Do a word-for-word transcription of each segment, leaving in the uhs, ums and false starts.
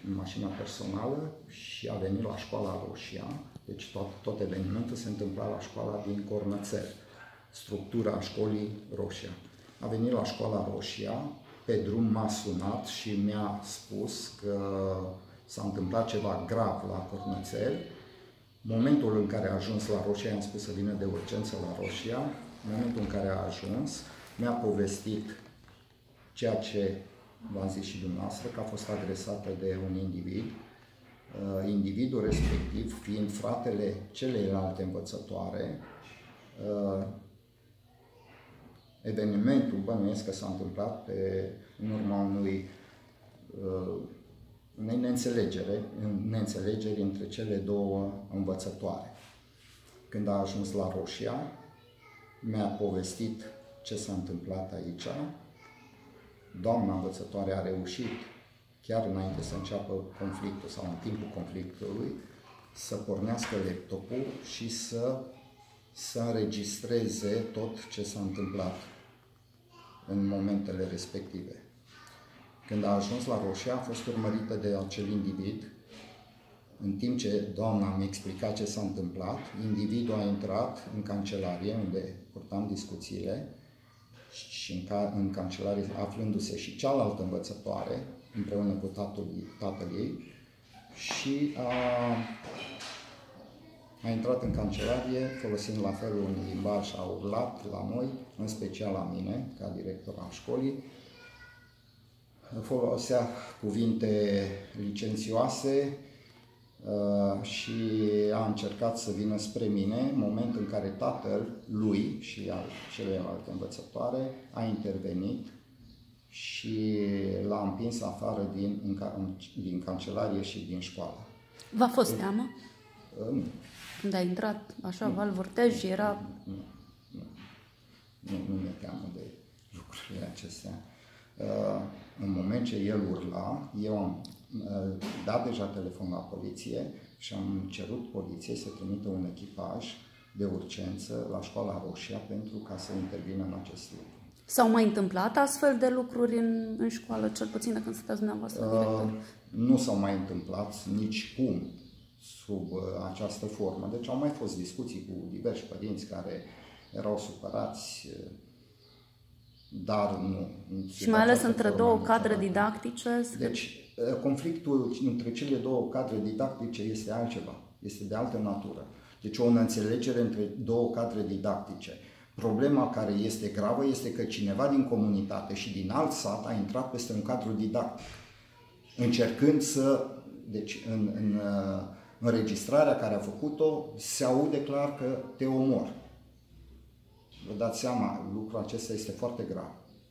în mașina personală și a venit la școala Roșia. Deci tot, tot evenimentul se întâmpla la școala din Cornățel, structura școlii Roșia. A venit la școala Roșia, pe drum m-a sunat și mi-a spus că s-a întâmplat ceva grav la Cornățel. Momentul în care a ajuns la Roșia, i-am spus să vină de urgență la Roșia, momentul în care a ajuns, mi-a povestit ceea ce v-am zis și dumneavoastră, că a fost agresată de un individ. Uh, individul respectiv fiind fratele celelalte învățătoare. Uh, evenimentul, bănuiesc că s-a întâmplat pe, în urma unui, uh, unei neînțelegere, neînțelegeri între cele două învățătoare. Când a ajuns la Roșia, mi-a povestit ce s-a întâmplat aici. Doamna învățătoare a reușit, chiar înainte să înceapă conflictul sau în timpul conflictului, să pornească laptopul și să, să înregistreze tot ce s-a întâmplat în momentele respective. Când a ajuns la Roșia, a fost urmărită de acel individ. În timp ce doamna mi-a explicat ce s-a întâmplat, individul a intrat în cancelarie, unde purtam discuțiile, și în, ca, în cancelarie aflându-se și cealaltă învățătoare, împreună cu tatăl, tatăl ei, și a, a intrat în cancelarie folosind la fel un limbaj și a urlat la noi, în special la mine, ca director al școlii. Folosea cuvinte licențioase uh, și a încercat să vină spre mine, în momentul în care tatăl lui și al celelalte învățătoare a intervenit și l-a împins afară din, din cancelarie și din școală. V-a fost teamă? Nu. Când a intrat așa, val vârtej și era... Nu, nu, nu, nu mi-e teamă de lucrurile acestea. În moment ce el urla, eu am dat deja telefon la poliție și am cerut poliției să trimită un echipaj de urgență la școala Roșia pentru ca să intervină în acest lucru. S-au mai întâmplat astfel de lucruri în, în școală, cel puțin de când sunteți dumneavoastră director? Uh, nu s-au mai întâmplat nici cum sub uh, această formă. Deci au mai fost discuții cu diversi părinți care erau supărați, uh, dar nu. Și mai ales între două cadre didactice? Deci uh, conflictul între cele două cadre didactice este altceva, este de altă natură. Deci o înțelegere între două cadre didactice. Problema care este gravă este că cineva din comunitate și din alt sat a intrat peste un cadru didactic, încercând să, deci în, în înregistrarea care a făcut-o, se aude clar că te omor. Vă dați seama, lucrul acesta este foarte grav.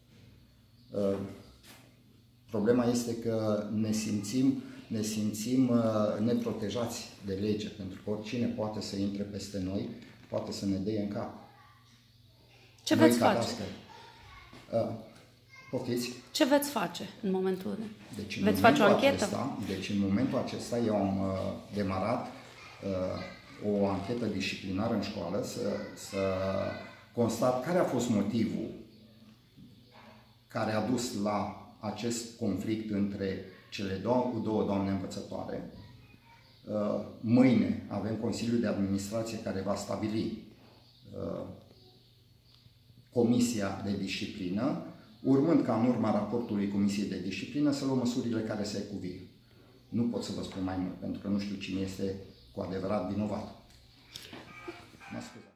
Problema este că ne simțim, ne simțim neprotejați de lege, pentru că oricine poate să intre peste noi, poate să ne dea în cap. Ce noi veți face? Uh, poftiți? Ce veți face în momentul ăsta? Deci, în veți momentul face o anchetă? Acesta, deci în momentul acesta eu am uh, demarat uh, o anchetă disciplinară în școală să, să constat care a fost motivul care a dus la acest conflict între cele două, două doamne învățătoare. Uh, mâine avem Consiliul de Administrație care va stabili uh, Comisia de Disciplină, urmând ca în urma raportului Comisiei de Disciplină să luăm măsurile care se cuvin. Nu pot să vă spun mai mult, pentru că nu știu cine este cu adevărat vinovat. Mă scuzați.